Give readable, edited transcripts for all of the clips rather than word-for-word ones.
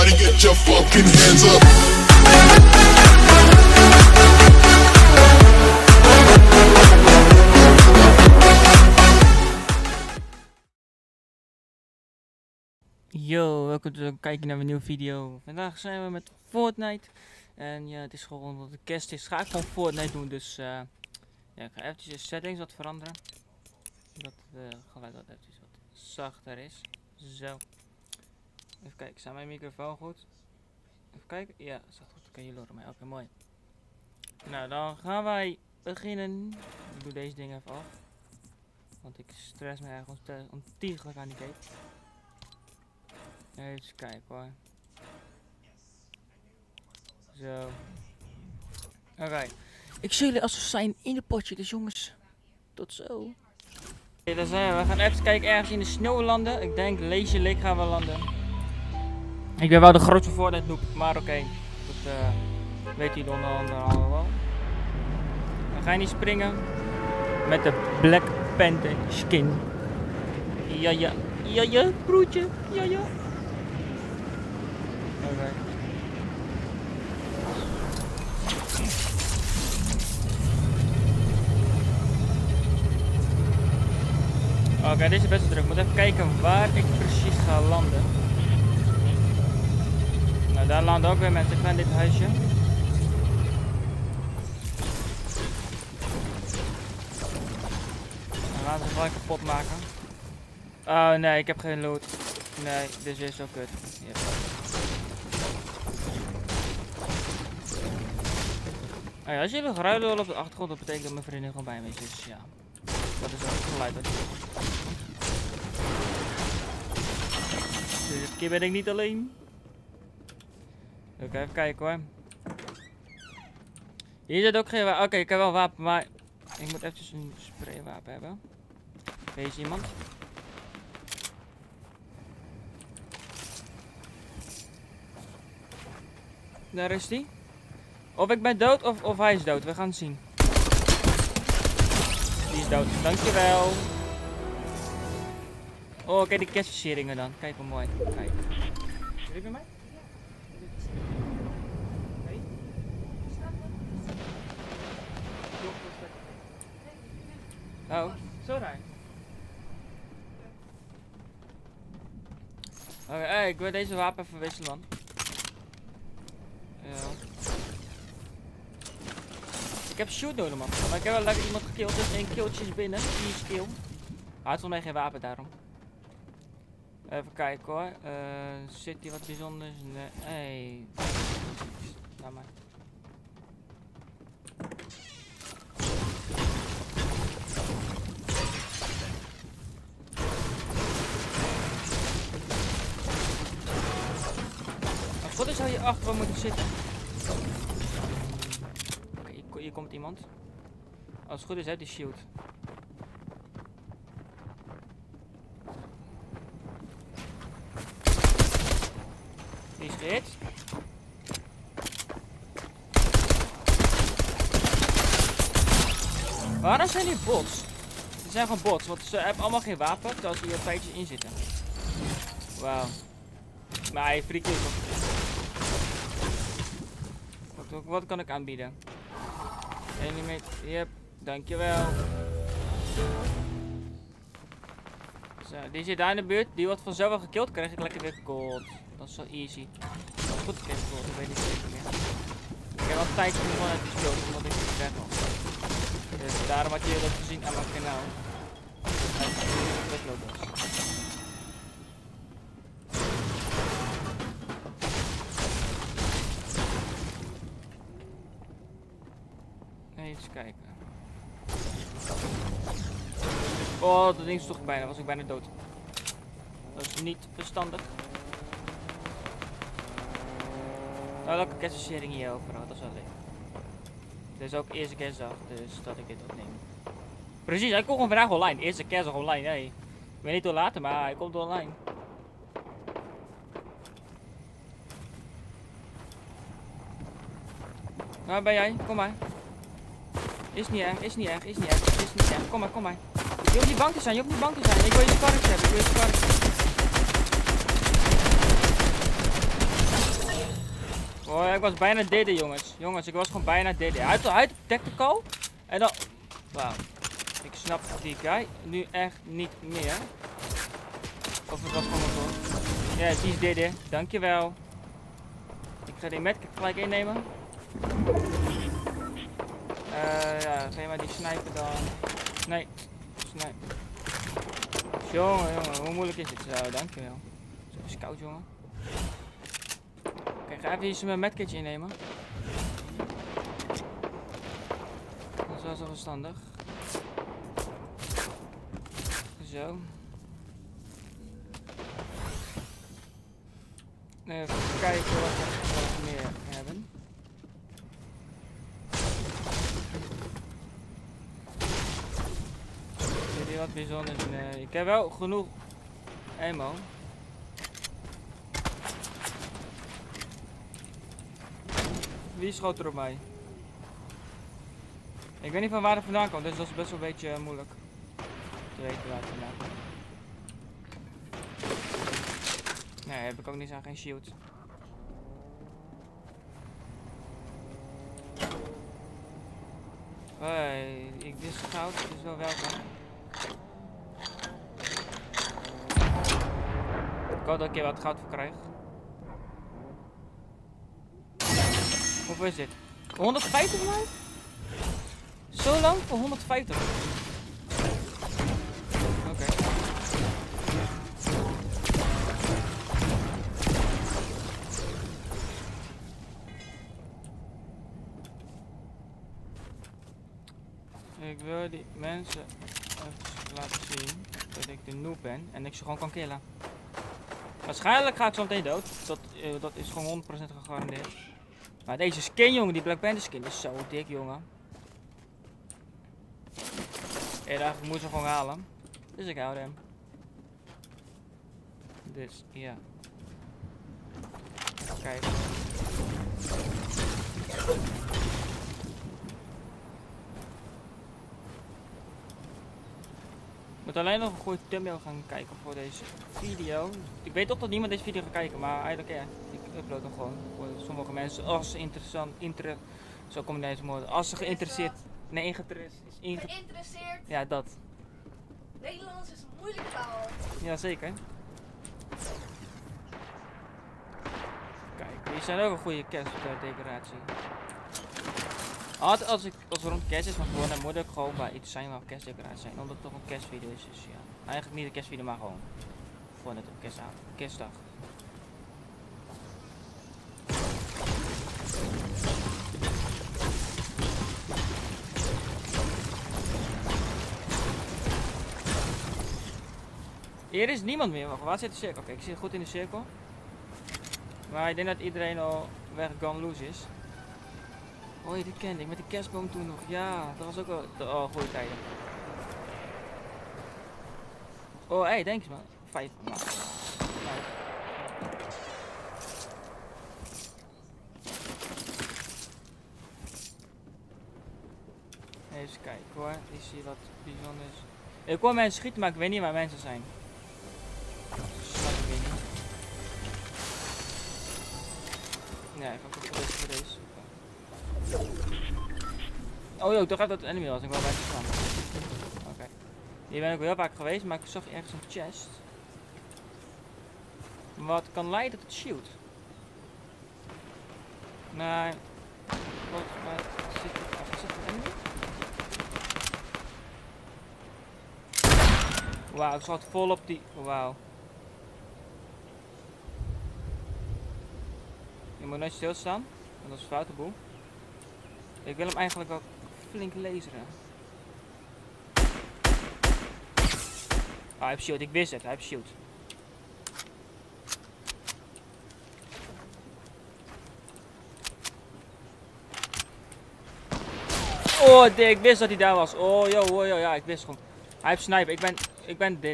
Everybody get your fucking hands up. Yo, welkom te kijken naar een nieuwe video. Vandaag zijn we met Fortnite. En ja, het is gewoon omdat het kerst is. Ga ik gewoon Fortnite doen. Dus ja, ik ga eventjes de settings wat veranderen. Dat het geluid wat eventjes wat zachter is. Zo. Even kijken, staat mijn microfoon goed? Even kijken. Ja, staat goed. Dan kan je horen mij. Oké, mooi. Nou, dan gaan wij beginnen. Ik doe deze dingen even af. Want ik stress me eigenlijk ontiegelijk aan die game. Even kijken hoor. Zo. Oké. Ik zie jullie als we zijn in de potje, dus jongens. Tot zo. Oké, daar zijn we. We gaan even kijken ergens in de sneeuw landen. Ik denk Lazy Lake gaan we landen. Ik ben wel de grootste Fortnite noob, maar oké. Dat weet jullie onder andere allemaal wel. We gaan niet springen. Met de Black Panther skin. Ja, ja. Ja, ja, broertje. Ja, ja. Oké. Oké, dit is best wel druk. Ik moet even kijken waar ik precies ga landen. Nou, daar landen ook weer mensen. Ik ga in dit huisje. Dan laten we gelijk kapot maken. Oh nee, ik heb geen loot. Nee, dit is zo kut. Yep. Oh ja, als jullie geruiden horen op de achtergrond, dat betekent dat mijn vriendin gewoon bij me is. Dus ja, dat is ook het geluid dat ik hoor. Dus dit keer ben ik niet alleen. Oké, even kijken hoor. Hier zit ook geen wapen. Oké, ik heb wel wapen, maar ik moet eventjes een spraywapen hebben. Deze iemand. Daar is die. Of ik ben dood of hij is dood. We gaan het zien. Die is dood. Dankjewel. Oh, kijk die kerstversieringen dan. Kijk hoe mooi. Kijk. Jullie bij mij? Nee? Oh, sorry. Oké, ik wil deze wapen even wisselen man. Ja. Ik heb shoot nodig man. Maar ik heb wel lekker iemand gekilld, dus 1 killtje is binnen. 4 kill. Hij had voor mij geen wapen daarom. Even kijken hoor. Zit hier wat bijzonders? Nee. Hey. Laat maar. Als goed is zou je achter wel moeten zitten. Oké, hier komt iemand. Als het goed is, hè, die shield. Die is gehit. Waarom zijn die bots? Dit zijn gewoon bots, want ze hebben allemaal geen wapen, terwijl ze hier feitjes in zitten. Wauw. Maar hij freakt is toch. Wat kan ik aanbieden? Animate, yep, dankjewel. Zo, die zit daar in de buurt, die wordt vanzelf wel gekilld, krijg ik lekker weer gold. Dat is wel easy. Dat is goed, ik heb gold, ik weet niet zeker meer. Ik heb al een tijdje gewoon uit gespeeld, omdat ik het weg was. Dus daarom had je dat gezien aan mijn kanaal. Dat loopt dus. Even kijken. Oh, dat ding sloeg ik bijna. Was ik bijna dood. Dat is niet verstandig. Nou, welke kerstversiering hier overal. Dat is wel leuk. Dit is ook eerste kerstdag, dus dat ik dit opneem. Precies, hij komt gewoon vandaag online. Eerste kerstdag online, hey. Ik weet niet hoe later, maar hij komt online. Waar ben jij? Kom maar. Is niet erg, is niet erg, is niet erg, is niet erg. Kom maar, kom maar. Je hoeft niet bang te zijn, je hoeft niet bang te zijn. Ik wil je sparks hebben, ik wil je sparks. Oh, ik was bijna DD, jongens. Jongens, ik was gewoon bijna DD. Hij dekte call. En dan... Wauw. Ik snap die guy nu echt niet meer. Of het was gewoon een goal. Ja, die is DD. Dankjewel. Ik ga die medkit gelijk innemen. Ja, ga je maar die snipen dan. Nee. Snipen. Jongen, hoe moeilijk is dit zo? Dankjewel. Zo is koud, jongen. Oké, ga even eens mijn medkitje innemen. Dat is wel zo verstandig. Zo. Even kijken wat we meer hebben. Zit hier wat bijzonders? Nee, ik heb wel genoeg ammo. Wie schoot er op mij? Ik weet niet van waar het vandaan komt, dus dat is best wel een beetje moeilijk te weten waar het vandaan komt. Nee, heb ik ook niet aan, geen shield. Hey, ik wist goud, het is wel welkom. Ik hoop dat ik hier wat goud voor krijg. Hoeveel is dit? 150 maar? Zo lang voor 150? Oké. Ik wil die mensen even laten zien dat ik de noob ben en ik ze gewoon kan killen. Waarschijnlijk ga ik zo meteen dood. Dat is gewoon 100% gegarandeerd. Maar deze skin, jongen, die Black Panther skin is zo dik, jongen. Ik moet ze gewoon halen. Dus ik hou hem. Dus, ja. Kijk. Ik moet alleen nog een goede thumbnail gaan kijken voor deze video. Ik weet toch dat niemand deze video gaat kijken, maar eigenlijk ja. Ik upload hem gewoon voor sommige mensen als ze interessant, zo kom je deze woorden. Als ze geïnteresseerd, nee geïnteresseerd. Ja, dat. Nederlands is een moeilijke taal. Ja, zeker. Kijk, hier zijn ook een goede kerstdecoratie. Altijd als het rond kerst is van gewoon, dan moet ik gewoon bij iets zijn waar kerstdecoratie zijn. Omdat het toch een kerstvideo is, dus ja. Eigenlijk niet een kerstvideo, maar gewoon. Voor net op kerstdag. Hier is niemand meer. Wacht, waar zit de cirkel? Oké, ik zit goed in de cirkel. Maar ik denk dat iedereen al weg gone loose is. Oh, dit kende ik met de kerstboom toen nog. Ja, dat was ook wel goede tijden. Oh, hey, thanks man. 5 man. Even kijken hoor. Is hier wat bijzonders? Ik hoor mensen schieten, maar ik weet niet waar mensen zijn. Snap ik niet. Nee, ik ga ook voor deze. Oh joh, toch gaat dat enemy was ik wel bij gestaan. Oké. Hier ben ik wel heel vaak geweest, maar ik zag ergens een chest. Wat kan leiden tot shield? Nee. Wat zit er enemy? Wauw, ik zat vol op die. Wauw. Je moet nooit stilstaan, want dat is een foute boel. Ik wil hem eigenlijk ook flink laseren. Ah, hij heeft shield, ik wist het, hij heeft shield. Oh, ik wist dat hij daar was. Oh, joh, ja, ik wist gewoon. Hij heeft sniper, ik ben DD.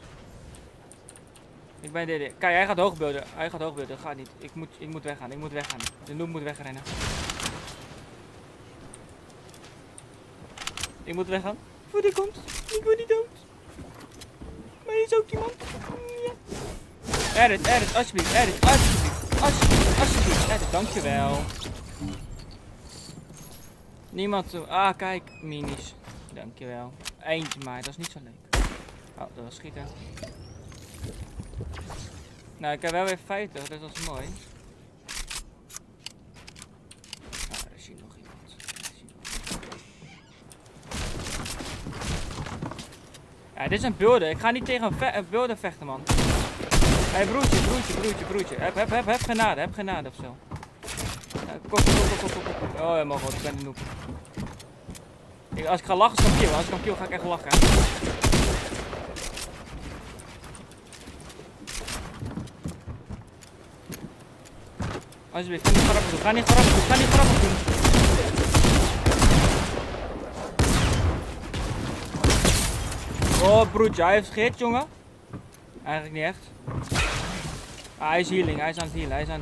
Ik ben DD. Kijk, hij gaat hoogbeelden. Dat gaat niet. Ik moet weggaan. De noob moet wegrennen. Ik moet weggaan. Voor die komt. Ik word niet dood. Maar hier is ook iemand. Ja. Edit, alsjeblieft. Edit, alsjeblieft. Edit, Dankjewel. Niemand toe. Ah, kijk, minis. Dankjewel. Eentje maar, dat is niet zo leuk. Oh, dat was schieten. Nou, ik heb wel weer 50, dus dat is mooi. Ah, er is hier nog iemand. Ja, dit is een beelden. Ik ga niet tegen een beelden vechten, man. Hé, hey, broertje. Heb genade of zo. Kom. Oh, ja, god, ik ben een noob. Als ik ga lachen, is het Als ik hem kill, ga ik echt lachen. Alsjeblieft, ga niet grappig doen. Oh, broertje, hij heeft gehit, jongen. Eigenlijk niet echt. Ah, hij is healing, hij is aan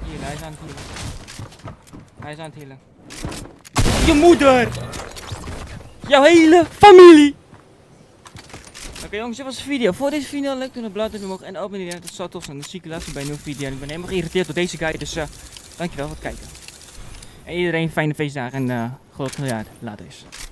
het healen. Je moeder! Jouw hele familie! Oké, jongens, dit was de video. Voor deze video leuk doen, een blauw duimpje omhoog en abonneren. Dat zou tof zijn. Dan zie ik je later bij een nieuwe video. En ik ben helemaal geïrriteerd door deze guy, dus dankjewel voor het kijken. En iedereen fijne feestdagen en gelukkig nieuwjaar. Later eens.